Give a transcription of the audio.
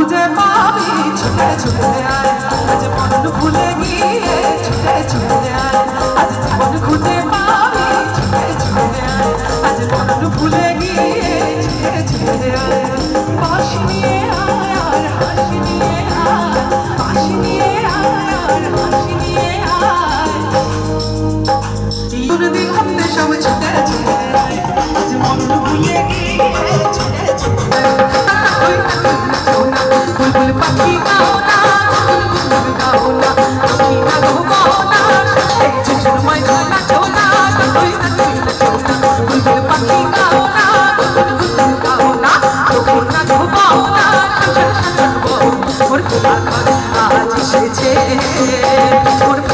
খুঁজে পাবি ছুটে ছুটে আয় আজ মন ভুলে গিয়ে ছুটে ছুটে আয় আজ জীবন খুঁজে পাবি ছুটে ছুটে আয় আজ মন ভুলে গিয়ে ছুটে ছুটে আয় বাঁশি নিয়ে আয় আর হাসি নিয়ে আয় বাঁশি নিয়ে আয় আর হাসি নিয়ে আয় দিন হাতে সব ছুটে ছুটে আয় আজ মন ভুলে গিয়ে ছুটে ছুটে আয় বুলবুল পাখি গাও না বুলবুল গাও না পাখি না গো গাও না এই ঝুঝুর ময়না নাচো না তুই নাচো না বুলবুল পাখি গাও না বুলবুল গাও না পাখি না গো গাও না ওর আজ এসেছে